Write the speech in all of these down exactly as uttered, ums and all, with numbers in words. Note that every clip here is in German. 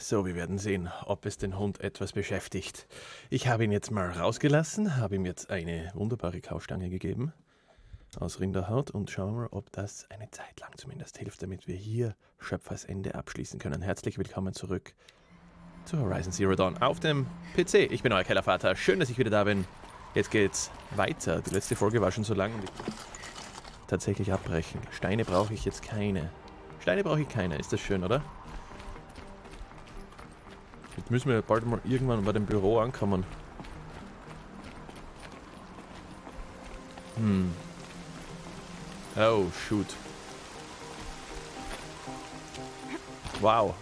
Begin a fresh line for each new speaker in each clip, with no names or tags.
So, wir werden sehen, ob es den Hund etwas beschäftigt. Ich habe ihn jetzt mal rausgelassen, habe ihm jetzt eine wunderbare Kaustange gegeben aus Rinderhaut und schauen wir mal, ob das eine Zeit lang zumindest hilft, damit wir hier Schöpfersende abschließen können. Herzlich willkommen zurück zu Horizon Zero Dawn auf dem P C. Ich bin euer Kellervater. Schön, dass ich wieder da bin. Jetzt geht's weiter. Die letzte Folge war schon so lang und ich tatsächlich abbrechen. Steine brauche ich jetzt keine. Steine brauche ich keine. Ist das schön, oder? Jetzt müssen wir bald mal irgendwann bei dem Büro ankommen. Hm. Oh, shoot. Wow.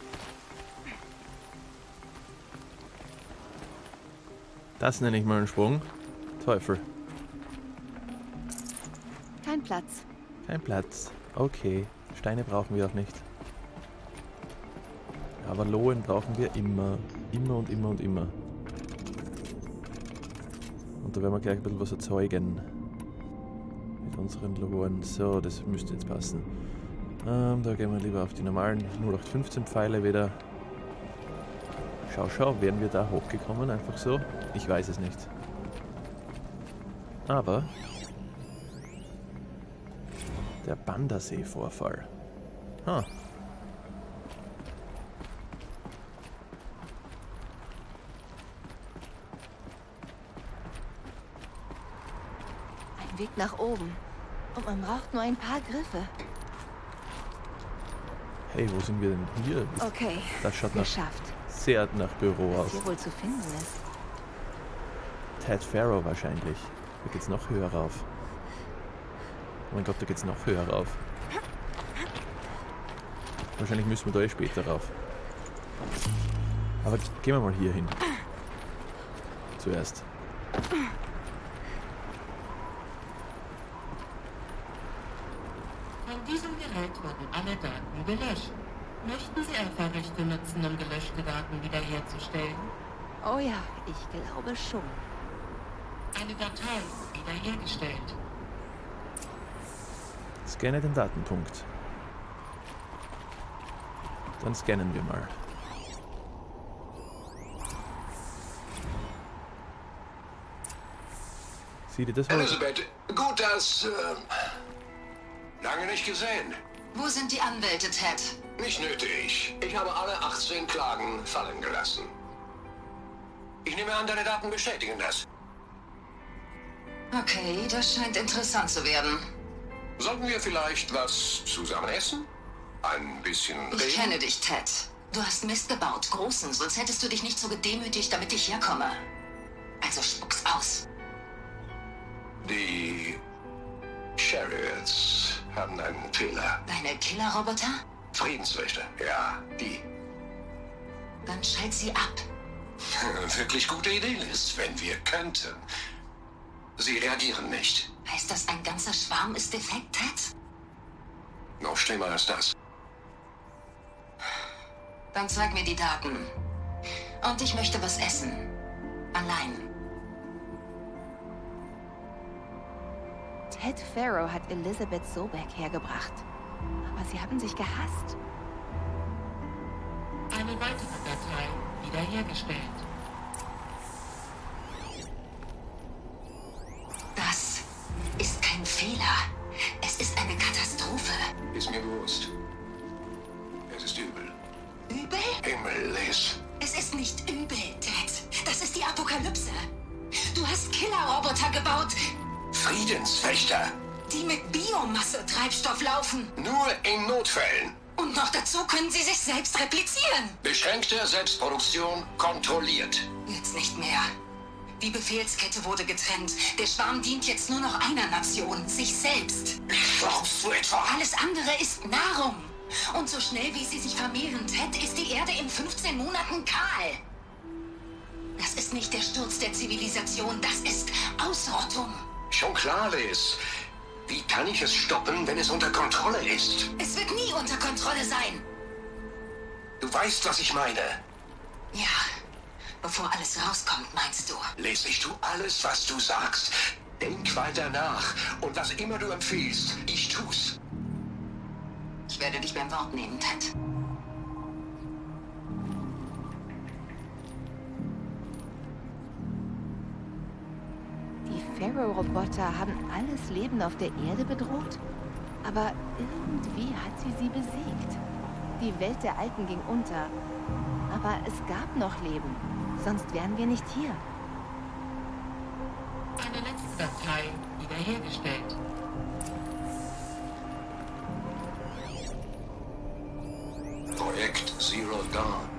Das nenne ich mal einen Sprung. Teufel.
Kein Platz.
Kein Platz. Okay. Steine brauchen wir auch nicht. Aber Lohen brauchen wir immer. Immer und immer und immer. Und da werden wir gleich ein bisschen was erzeugen. Mit unseren Lohen. So, das müsste jetzt passen. Ähm, da gehen wir lieber auf die normalen null acht fünfzehn Pfeile wieder. Schau, schau, wären wir da hochgekommen? Einfach so? Ich weiß es nicht. Aber der Bandasee-Vorfall. Ha.
Ein Weg nach oben. Und man braucht nur ein paar Griffe.
Hey, wo sind wir denn hier?
Okay,
Das schaut nach,
geschafft.
sehr nach Büro
Was
aus.
hier wohl zu finden ist.
Ted Pharaoh wahrscheinlich. Da geht's noch höher rauf. Oh mein Gott, da geht's noch höher rauf. Wahrscheinlich müssen wir da eh später rauf. Aber gehen wir mal hier hin. Zuerst.
Von diesem Gerät wurden alle Daten gelöscht. Möchten Sie Alpha-Rechte nutzen, um gelöschte Daten wiederherzustellen?
Oh ja, ich glaube schon.
Eine Datei wiederhergestellt.
Scanne den Datenpunkt. Dann scannen wir mal. Sieh dir das mal an.
Elisabeth, gut, dass... Äh, lange nicht gesehen.
Wo sind die Anwälte, Ted?
Nicht nötig. Ich habe alle achtzehn Klagen fallen gelassen. Ich nehme an, deine Daten bestätigen das.
Okay, das scheint interessant zu werden.
Sollten wir vielleicht was zusammen essen? Ein bisschen reden?
Ich kenne dich, Ted. Du hast Mist gebaut, großen, sonst hättest du dich nicht so gedemütigt, damit ich herkomme. Also spuck's aus.
Die Chariots haben einen Fehler.
Deine Killerroboter?
Friedenswächter, ja, die.
Dann schalt sie ab.
Wirklich gute Idee, Liz, wenn wir könnten. Sie reagieren nicht.
Heißt das, ein ganzer Schwarm ist defekt, Ted?
Noch schlimmer als das.
Dann zeig mir die Daten. Und ich möchte was essen. Allein.
Ted Pharaoh hat Elizabeth Sobeck hergebracht. Aber sie haben sich gehasst.
Eine weitere Datei wiederhergestellt.
Das ist kein Fehler. Es ist eine Katastrophe.
Ist mir bewusst. Es ist übel.
Übel?
Himmel, Liz.
Es ist nicht übel, Ted. Das ist die Apokalypse. Du hast Killerroboter gebaut,
Friedenswächter.
die mit Biomasse-Treibstoff laufen.
Nur in Notfällen.
Und noch dazu können sie sich selbst replizieren.
Beschränkte Selbstproduktion kontrolliert.
Jetzt nicht mehr. Die Befehlskette wurde getrennt. Der Schwarm dient jetzt nur noch einer Nation, sich selbst.
Glaubst du etwa?
Alles andere ist Nahrung. Und so schnell wie sie sich vermehren, Ted, ist die Erde in fünfzehn Monaten kahl. Das ist nicht der Sturz der Zivilisation, das ist Ausrottung.
Schon klar, Liz. Wie kann ich es stoppen, wenn es unter Kontrolle ist?
Es wird nie unter Kontrolle sein.
Du weißt, was ich meine.
Ja, bevor alles rauskommt, meinst du?
Liz, ich tu alles, was du sagst. Denk weiter nach. Und was immer du empfiehlst, ich tu's.
Ich werde dich beim Wort nehmen, Ted.
Pharaoh-Roboter haben alles Leben auf der Erde bedroht? Aber irgendwie hat sie sie besiegt. Die Welt der Alten ging unter. Aber es gab noch Leben. Sonst wären wir nicht hier.
Eine letzte Datei wiederhergestellt.
Projekt Zero Dawn.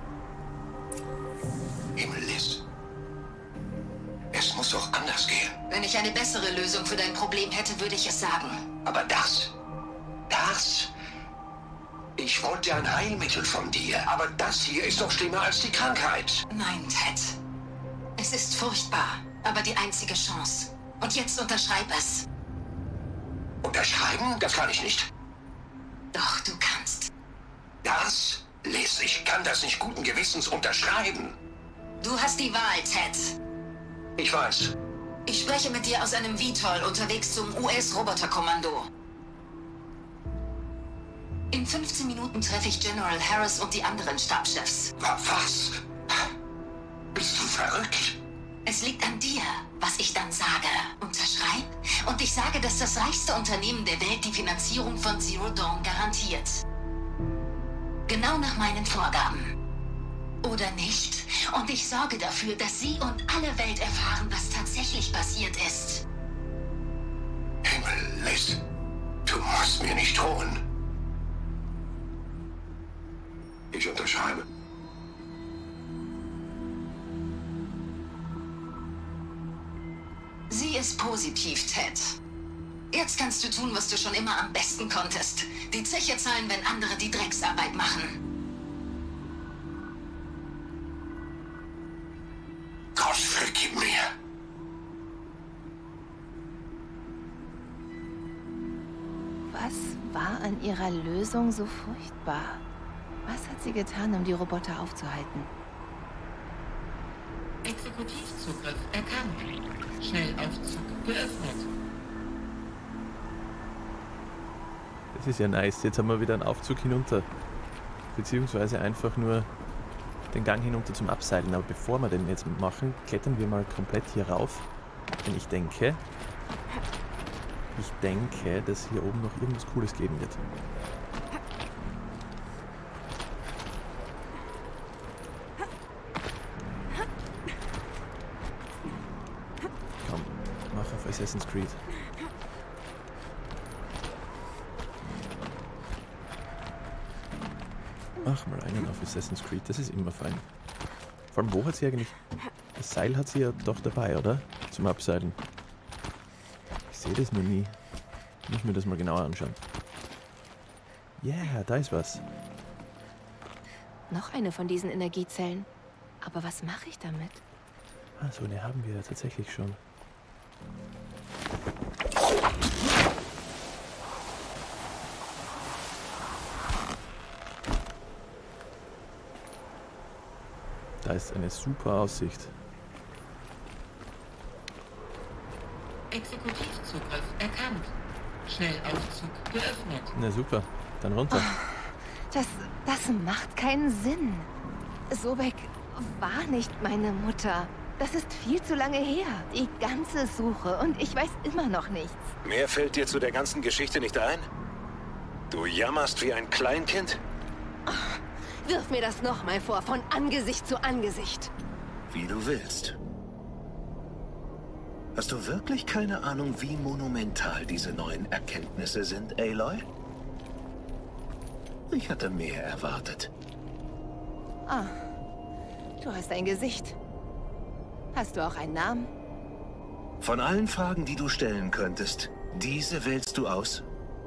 Himmel-Liz. Es muss doch anders gehen.
Wenn ich eine bessere Lösung für dein Problem hätte, würde ich es sagen.
Aber das, das... Ich wollte ein Heilmittel von dir, aber das hier ist doch schlimmer als die Krankheit.
Nein, Ted. Es ist furchtbar, aber die einzige Chance. Und jetzt unterschreib es.
Unterschreiben? Das kann ich nicht.
Doch, du kannst.
Das, Liz, ich kann das nicht guten Gewissens unterschreiben.
Du hast die Wahl, Ted.
Ich weiß.
Ich spreche mit dir aus einem V TOL unterwegs zum U S-Roboterkommando. In fünfzehn Minuten treffe ich General Harris und die anderen Stabschefs.
Was? Bist du verrückt?
Es liegt an dir, was ich dann sage. Unterschreib und ich sage, dass das reichste Unternehmen der Welt die Finanzierung von Zero Dawn garantiert. Genau nach meinen Vorgaben. Oder nicht? Und ich sorge dafür, dass Sie und alle Welt erfahren, was tatsächlich passiert ist.
Himmel, Liz, du musst mir nicht drohen. Ich unterschreibe.
Sie ist positiv, Ted. Jetzt kannst du tun, was du schon immer am besten konntest. Die Zeche zahlen, wenn andere die Drecksarbeit machen.
Gott, vergib mir.
Was war an ihrer Lösung so furchtbar? Was hat sie getan, um die Roboter aufzuhalten?
Exekutivzugriff erkannt. Schnellaufzug geöffnet.
Das ist ja nice. Jetzt haben wir wieder einen Aufzug hinunter. Beziehungsweise einfach nur den Gang hinunter zum Abseilen. Aber bevor wir den jetzt machen, klettern wir mal komplett hier rauf. Denn ich denke, ich denke, dass hier oben noch irgendwas Cooles geben wird. Komm, mach auf Assassin's Creed. Mach mal einen auf Assassin's Creed, das ist immer fein. Vor allem, wo hat sie eigentlich... Das Seil hat sie ja doch dabei, oder? Zum Abseilen. Ich sehe das nur nie. Muss ich mir das mal genauer anschauen. Ja, yeah, da ist was.
Noch eine von diesen Energiezellen. Aber was mache ich damit?
Ah, so eine haben wir ja tatsächlich schon. Da ist eine super Aussicht.
Exekutivzugriff erkannt. Schnellaufzug geöffnet.
Na super, dann runter.
Das, das macht keinen Sinn. Sobek war nicht meine Mutter. Das ist viel zu lange her. Die ganze Suche und ich weiß immer noch nichts.
Mehr fällt dir zu der ganzen Geschichte nicht ein? Du jammerst wie ein Kleinkind?
Wirf mir das nochmal vor, von Angesicht zu Angesicht.
Wie du willst. Hast du wirklich keine Ahnung, wie monumental diese neuen Erkenntnisse sind, Aloy? Ich hatte mehr erwartet.
Ah, du hast ein Gesicht. Hast du auch einen Namen?
Von allen Fragen, die du stellen könntest, diese wählst du aus?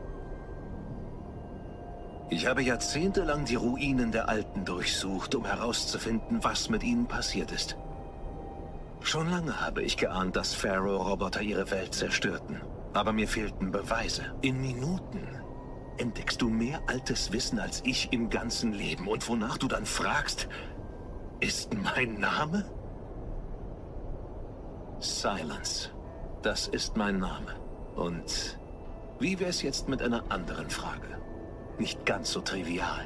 Ich habe jahrzehntelang die Ruinen der Alten durchsucht, um herauszufinden, was mit ihnen passiert ist. Schon lange habe ich geahnt, dass Pharaoh-Roboter ihre Welt zerstörten. Aber mir fehlten Beweise. In Minuten entdeckst du mehr altes Wissen als ich im ganzen Leben. Und wonach du dann fragst, ist mein Name? Silence. Das ist mein Name. Und wie wär's jetzt mit einer anderen Frage? Nicht ganz so trivial.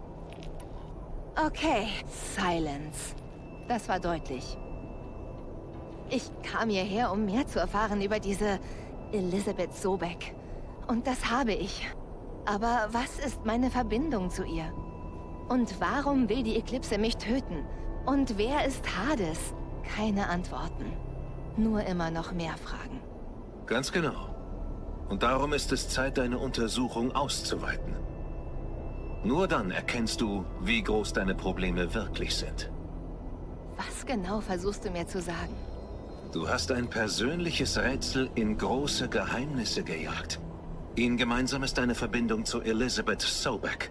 Okay, Silence. Das war deutlich. Ich kam hierher, um mehr zu erfahren über diese Elizabeth Sobeck. Und das habe ich. Aber was ist meine Verbindung zu ihr? Und warum will die Eklipse mich töten? Und wer ist Hades? Keine Antworten. Nur immer noch mehr Fragen.
Ganz genau. Und darum ist es Zeit, deine Untersuchung auszuweiten. Nur dann erkennst du, wie groß deine Probleme wirklich sind.
Was genau versuchst du mir zu sagen?
Du hast ein persönliches Rätsel in große Geheimnisse gejagt. Ihnen gemeinsam ist deine Verbindung zu Elizabeth Sobeck.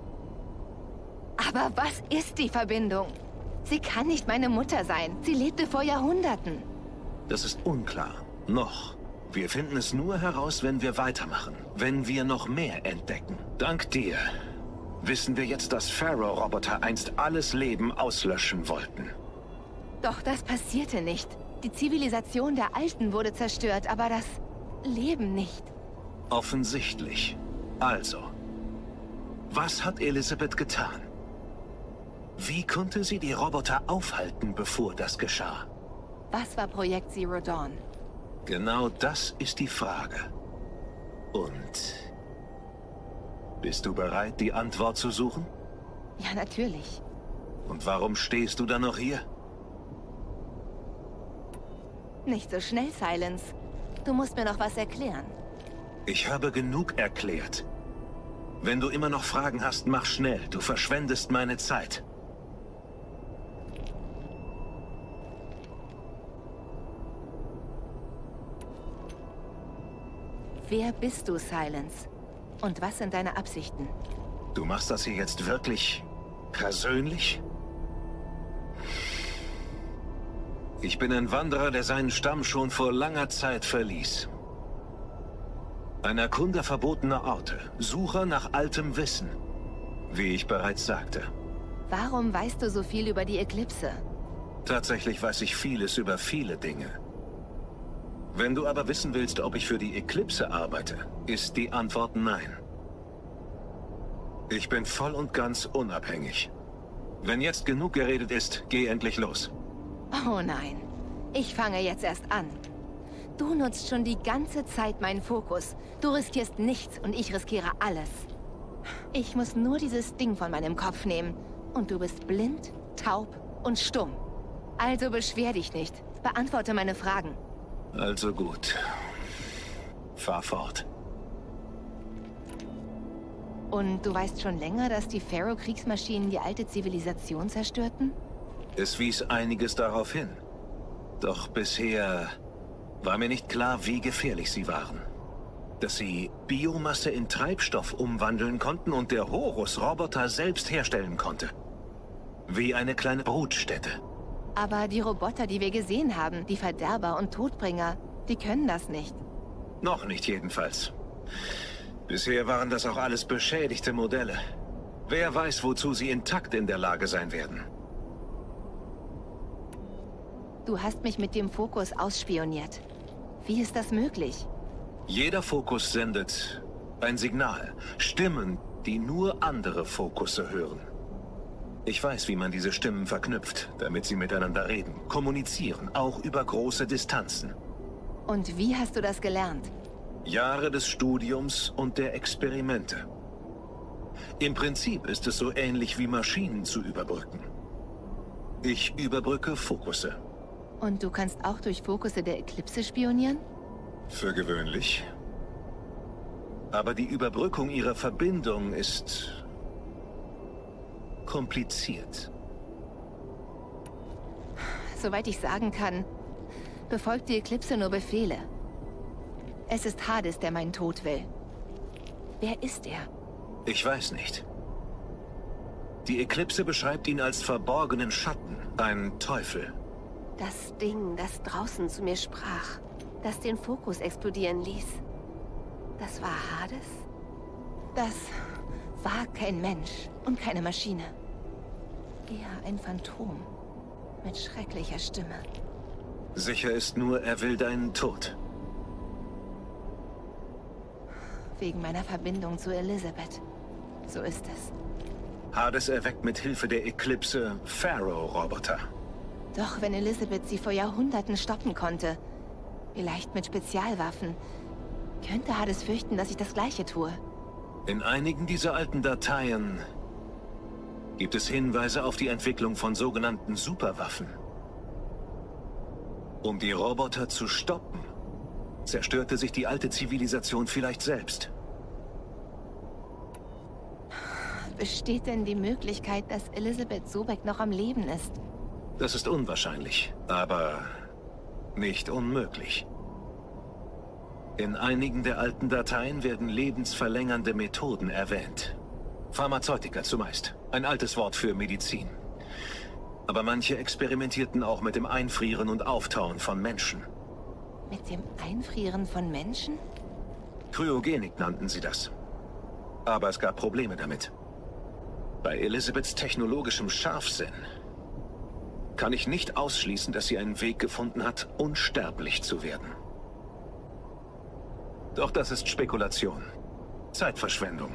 Aber was ist die Verbindung? Sie kann nicht meine Mutter sein. Sie lebte vor Jahrhunderten.
Das ist unklar. Noch. Wir finden es nur heraus, wenn wir weitermachen. Wenn wir noch mehr entdecken. Dank dir wissen wir jetzt, dass Pharaoh-Roboter einst alles Leben auslöschen wollten.
Doch das passierte nicht. Die Zivilisation der Alten wurde zerstört, aber das Leben nicht.
Offensichtlich. Also, was hat Elizabeth getan? Wie konnte sie die Roboter aufhalten, bevor das geschah?
Was war Projekt Zero Dawn?
Genau das ist die Frage. Und bist du bereit, die Antwort zu suchen?
Ja, natürlich.
Und warum stehst du dann noch hier?
Nicht so schnell, Silence. Du musst mir noch was erklären.
Ich habe genug erklärt. Wenn du immer noch Fragen hast, mach schnell. Du verschwendest meine Zeit.
Wer bist du, Silence? Und was sind deine Absichten?
Du machst das hier jetzt wirklich persönlich? Ich bin ein Wanderer, der seinen Stamm schon vor langer Zeit verließ. Ein Erkunder verbotener Orte, Sucher nach altem Wissen, wie ich bereits sagte.
Warum weißt du so viel über die Eklipse?
Tatsächlich weiß ich vieles über viele Dinge. Wenn du aber wissen willst, ob ich für die Eklipse arbeite, ist die Antwort nein. Ich bin voll und ganz unabhängig. Wenn jetzt genug geredet ist, geh endlich los.
Oh nein, ich fange jetzt erst an. Du nutzt schon die ganze Zeit meinen Fokus. Du riskierst nichts und ich riskiere alles. Ich muss nur dieses Ding von meinem Kopf nehmen. Und du bist blind, taub und stumm. Also beschwer dich nicht. Beantworte meine Fragen.
Also gut. Fahr fort.
Und du weißt schon länger, dass die Pharaoh-Kriegsmaschinen die alte Zivilisation zerstörten?
Es wies einiges darauf hin. Doch bisher war mir nicht klar, wie gefährlich sie waren. Dass sie Biomasse in Treibstoff umwandeln konnten und der Horus Roboter selbst herstellen konnte. Wie eine kleine Brutstätte.
Aber die Roboter, die wir gesehen haben, die Verderber und Todbringer, die können das nicht.
Noch nicht jedenfalls. Bisher waren das auch alles beschädigte Modelle. Wer weiß, wozu sie intakt in der Lage sein werden.
Du hast mich mit dem Fokus ausspioniert. Wie ist das möglich?
Jeder Fokus sendet ein Signal. Stimmen, die nur andere Fokusse hören. Ich weiß, wie man diese Stimmen verknüpft, damit sie miteinander reden, kommunizieren, auch über große Distanzen.
Und wie hast du das gelernt?
Jahre des Studiums und der Experimente. Im Prinzip ist es so ähnlich wie Maschinen zu überbrücken. Ich überbrücke Fokusse.
Und du kannst auch durch Fokusse der Eklipse spionieren?
Für gewöhnlich. Aber die Überbrückung ihrer Verbindung ist kompliziert.
Soweit ich sagen kann, befolgt die Eklipse nur Befehle. Es ist Hades, der meinen Tod will. Wer ist er?
Ich weiß nicht. Die Eklipse beschreibt ihn als verborgenen Schatten, ein Teufel.
Das Ding, das draußen zu mir sprach, das den Fokus explodieren ließ. Das war Hades? Das war kein Mensch und keine Maschine. Eher ein Phantom mit schrecklicher Stimme.
Sicher ist nur, er will deinen Tod.
Wegen meiner Verbindung zu Elizabeth. So ist es.
Hades erweckt mit Hilfe der Eklipse Pharaoh-Roboter.
Doch wenn Elizabeth sie vor Jahrhunderten stoppen konnte, vielleicht mit Spezialwaffen, könnte Hades fürchten, dass ich das Gleiche tue.
In einigen dieser alten Dateien gibt es Hinweise auf die Entwicklung von sogenannten Superwaffen. Um die Roboter zu stoppen, zerstörte sich die alte Zivilisation vielleicht selbst.
Besteht denn die Möglichkeit, dass Elizabeth Sobeck noch am Leben ist?
Das ist unwahrscheinlich, aber nicht unmöglich. In einigen der alten Dateien werden lebensverlängernde Methoden erwähnt. Pharmazeutika zumeist. Ein altes Wort für Medizin. Aber manche experimentierten auch mit dem Einfrieren und Auftauen von Menschen.
Mit dem Einfrieren von Menschen?
Kryogenik nannten sie das. Aber es gab Probleme damit. Bei Elizabeths technologischem Scharfsinn kann ich nicht ausschließen, dass sie einen Weg gefunden hat, unsterblich zu werden. Doch das ist Spekulation. Zeitverschwendung.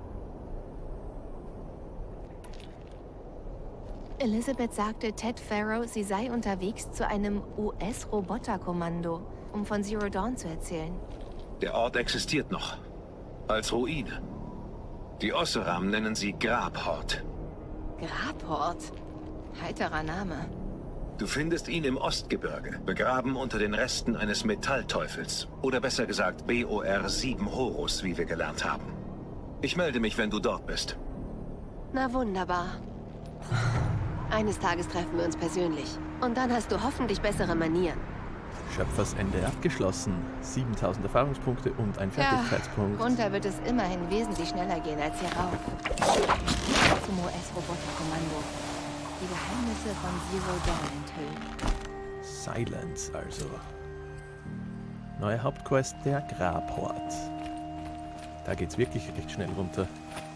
Elizabeth sagte Ted Farrow, sie sei unterwegs zu einem U S-Roboterkommando, um von Zero Dawn zu erzählen.
Der Ort existiert noch. Als Ruine. Die Osseram nennen sie Grabhort.
Grabhort? Heiterer Name.
Du findest ihn im Ostgebirge, begraben unter den Resten eines Metallteufels. Oder besser gesagt B O R sieben Horus, wie wir gelernt haben. Ich melde mich, wenn du dort bist.
Na wunderbar. Eines Tages treffen wir uns persönlich. Und dann hast du hoffentlich bessere Manieren.
Schöpfersende abgeschlossen. siebentausend Erfahrungspunkte und ein Fertigkeitspunkt.
Ja, runter wird es immerhin wesentlich schneller gehen als hier rauf. Zum U S-Roboterkommando. Die Geheimnisse von Zero Dawn enthüllen.
Silence also. Neue Hauptquest, der Grabhort. Da geht's wirklich recht schnell runter.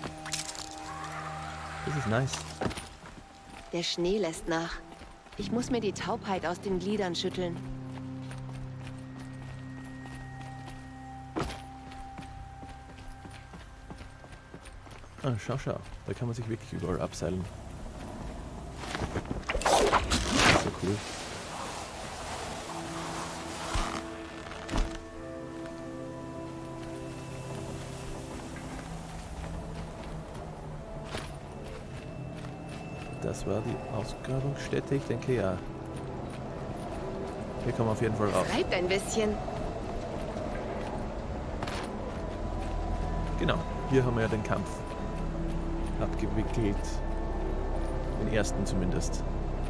Das ist nice.
Der Schnee lässt nach. Ich muss mir die Taubheit aus den Gliedern schütteln.
Ah, schau, schau. Da kann man sich wirklich überall abseilen. So cool. Das war die Ausgrabungsstätte, ich denke ja. Hier kommen wir auf jeden Fall raus.
Treibt ein bisschen.
Genau, hier haben wir ja den Kampf abgewickelt. Den ersten zumindest.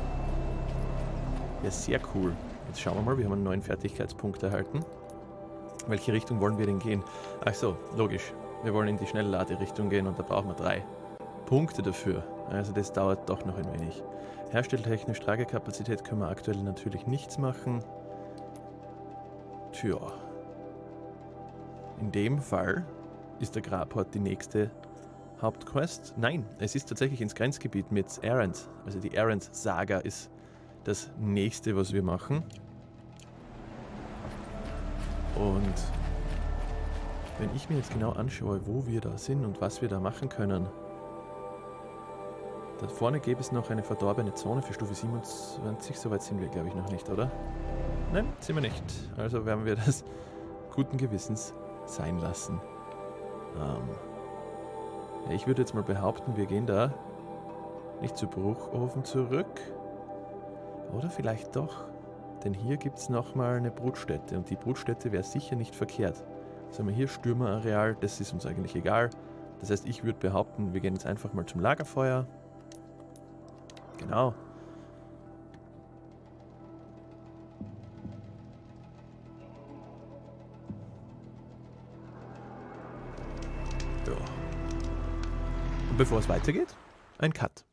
Ja, sehr cool. Jetzt schauen wir mal, wir haben einen neuen Fertigkeitspunkt erhalten. Welche Richtung wollen wir denn gehen? Ach so, logisch. Wir wollen in die Schnellladerichtung gehen und da brauchen wir drei Punkte dafür. Also das dauert doch noch ein wenig. Herstelltechnisch, Tragekapazität können wir aktuell natürlich nichts machen. Tja. In dem Fall ist der Grabhort die nächste Hauptquest. Nein, es ist tatsächlich ins Grenzgebiet mit Aerith. Also die Aerith-Saga ist das nächste, was wir machen. Und wenn ich mir jetzt genau anschaue, wo wir da sind und was wir da machen können, da vorne gäbe es noch eine verdorbene Zone für Stufe siebenundzwanzig. Soweit sind wir, glaube ich, noch nicht, oder? Nein, sind wir nicht. Also werden wir das guten Gewissens sein lassen. Ähm ja, ich würde jetzt mal behaupten, wir gehen da nicht zu Bruchofen zurück. Oder vielleicht doch. Denn hier gibt es nochmal eine Brutstätte. Und die Brutstätte wäre sicher nicht verkehrt. Was haben wir hier? Stürmerareal. Das ist uns eigentlich egal. Das heißt, ich würde behaupten, wir gehen jetzt einfach mal zum Lagerfeuer. Genau. Ja. Und bevor es weitergeht, ein Cut.